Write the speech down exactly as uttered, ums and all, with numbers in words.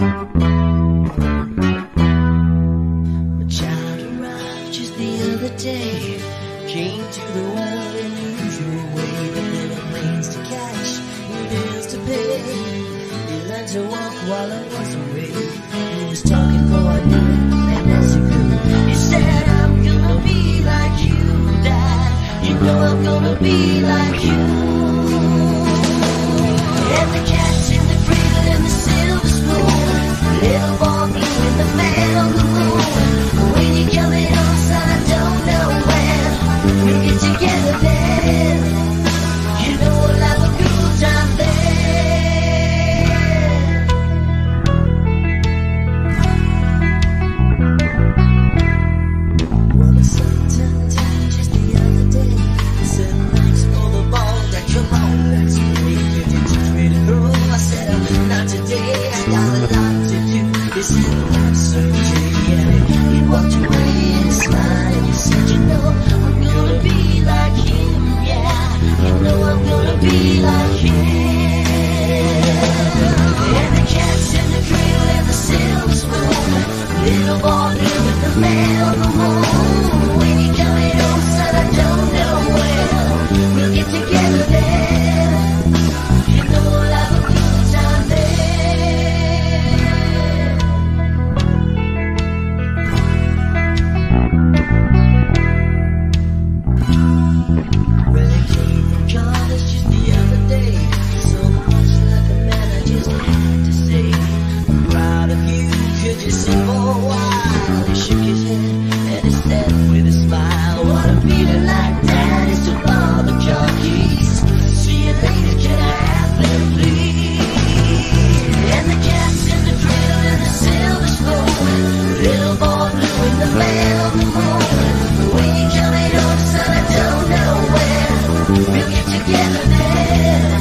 My child arrived just the other day, came to the world in the usual way. There were planes to catch, bills to pay. He learned to walk while I was away. He was talking for a year, and as he grew, he said, I'm gonna be like you, Dad. You know I'm gonna be like you. And the cat's in the cradle and the silver spoon, little boy blue and the man on the moon. When you coming home, son, I don't know when we'll get together then. You know we'll have a good time then. Well, the sun turned down just the other day. I said, thanks for the ball, Dad, come on, let's play. You did teach me to throw. I said, oh, not today, I got a lot to do. He said, that's surgery, and he walked away and he smiled and he said, you know, I'm gonna be like him, yeah. You know I'm gonna be like him. And the cat's in the cradle and the silver spoon, little boy blue and the man on the moon. When you coming home, son, I don't know when we'll get together then. You know we'll have a good time then. Well, he came from college just the other day, so much like a man I just had to say, I'm proud of you, could you sing for a while? He shook his head and he said with a smile, what a feeling like that is to borrow the car keys. See you later, can I have them please? And the cat's in the cradle and the silver spoon, little boy blue and the man on the moon. When you coming home, son, I don't know when we'll get together then.